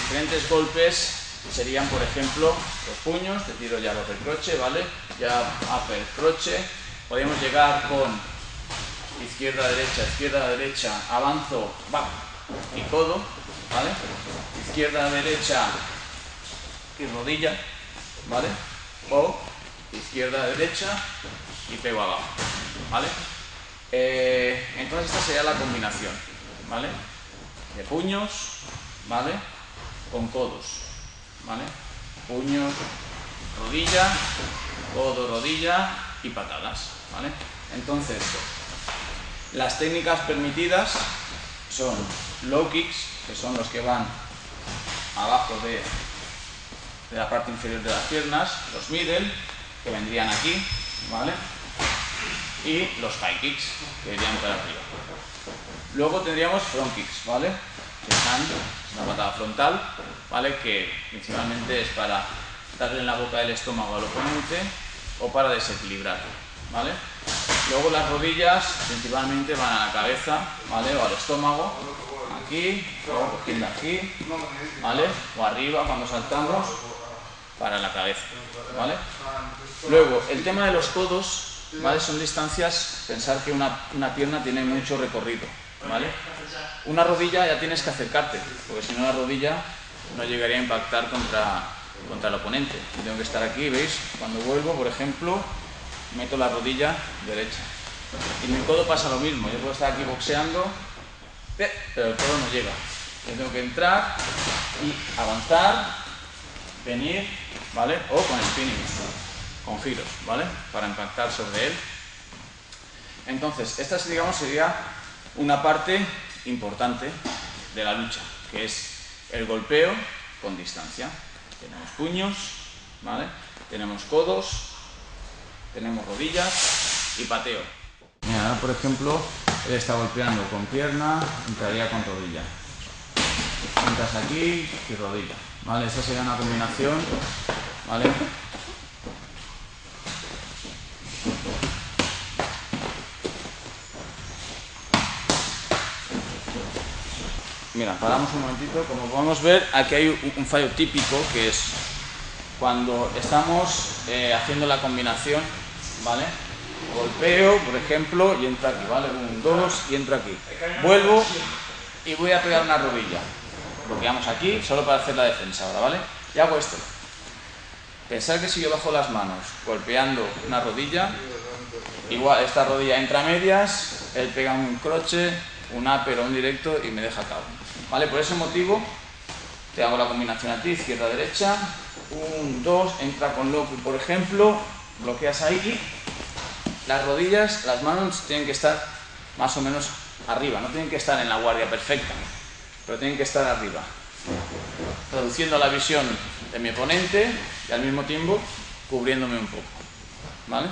diferentes golpes serían, por ejemplo, los puños, te tiro ya upper croche, ¿vale? Ya upper croche. Podemos llegar con izquierda, derecha, avanzo, back y codo, ¿vale? Izquierda, derecha y rodilla, ¿vale? O izquierda, derecha y pego abajo, ¿vale? Entonces esta sería la combinación, ¿vale? De puños, ¿vale? Con codos, ¿vale? Puños, rodilla, codo, rodilla y patadas, ¿vale? Entonces, las técnicas permitidas son low kicks, que son los que van abajo de la parte inferior de las piernas, los middle, que vendrían aquí, ¿vale? Y los high kicks, que irían para arriba. Luego tendríamos front kicks, ¿vale? Que están una patada frontal, ¿vale? Que principalmente es para darle en la boca del estómago al oponente o para desequilibrar, ¿vale? Luego las rodillas principalmente van a la cabeza, ¿vale? O al estómago, aquí, o cogiendo aquí, ¿vale? O arriba cuando saltamos, para la cabeza, ¿vale? Luego, el tema de los codos, ¿vale? Son distancias, pensar que una pierna tiene mucho recorrido, ¿vale? Una rodilla ya tienes que acercarte, porque si no la rodilla no llegaría a impactar contra el oponente. Yo tengo que estar aquí, ¿veis? Cuando vuelvo, por ejemplo, meto la rodilla derecha. Y en el codo pasa lo mismo, yo puedo estar aquí boxeando, pero el codo no llega. Yo tengo que entrar y avanzar, venir, ¿vale? O con spinning, con giros, ¿vale? Para impactar sobre él. Entonces, esta, digamos, sería una parte importante de la lucha, que es el golpeo con distancia. Tenemos puños, ¿vale? Tenemos codos, tenemos rodillas y pateo. Mira, ahora por ejemplo, él está golpeando con pierna, entraría con rodilla. Entras aquí y rodilla, ¿vale? Esa sería una combinación, ¿vale? Mira, paramos un momentito. Como podemos ver, aquí hay un fallo típico, que es cuando estamos haciendo la combinación, ¿vale? Golpeo, por ejemplo, y entra aquí, ¿vale? 1, 2, y entro aquí. Vuelvo y voy a pegar una rodilla. Bloqueamos aquí, solo para hacer la defensa ahora, ¿vale? Y hago esto. Pensar que si yo bajo las manos golpeando una rodilla, igual esta rodilla entra a medias, él pega un croche, un upper o un directo y me deja cabo, ¿vale? Por ese motivo te hago la combinación a ti, izquierda, derecha, 1, 2, entra con lock, por ejemplo, bloqueas ahí. Las rodillas, las manos tienen que estar más o menos arriba, no tienen que estar en la guardia perfecta, pero tienen que estar arriba, reduciendo la visión de mi oponente y al mismo tiempo cubriéndome un poco, ¿vale?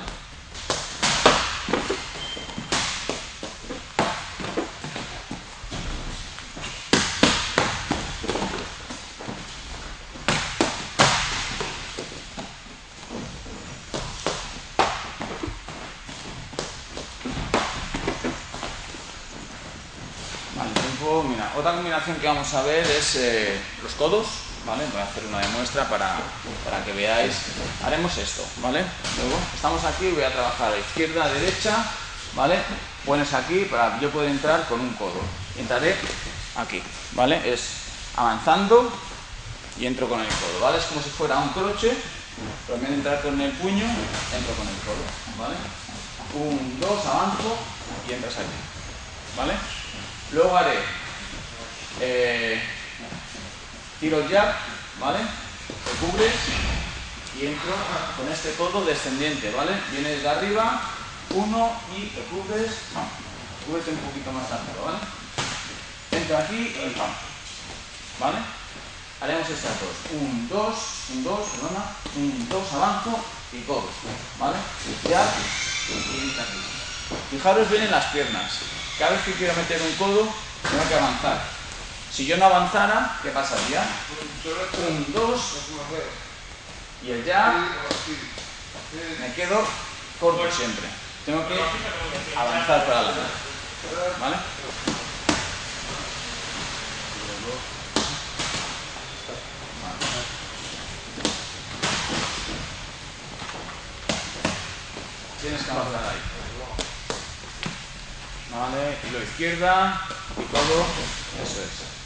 Mira, otra combinación que vamos a ver es los codos, ¿vale? Voy a hacer una demuestra para que veáis. Haremos esto, ¿vale? Luego estamos aquí, voy a trabajar a izquierda, derecha, ¿vale? Pones aquí para yo poder entrar con un codo. Entraré aquí, ¿vale? Es avanzando y entro con el codo, ¿vale? Es como si fuera un croche, pero en vez de entrar con el puño, entro con el codo, ¿vale? 1, 2, avanzo y entras aquí, ¿vale? Luego haré tiro jab, ¿vale? Te cubres y entro con este codo descendiente, ¿vale? Viene desde arriba, 1 y te cubres, cúbrete un poquito más rápido, ¿vale? Entro aquí y pam, ¿vale? Haremos estas dos, 1, 2, 1, 2, perdona, 1, 2, avanzo y codo, ¿vale? Jab y entra aquí. Fijaros bien en las piernas. Cada vez que quiero meter un codo, tengo que avanzar. Si yo no avanzara, ¿qué pasaría? 1, 2, y el jab, me quedo corto siempre. Tengo que avanzar para adelante, ¿vale? tienes que amarrar ahí. Vale, y la izquierda y todo, eso es.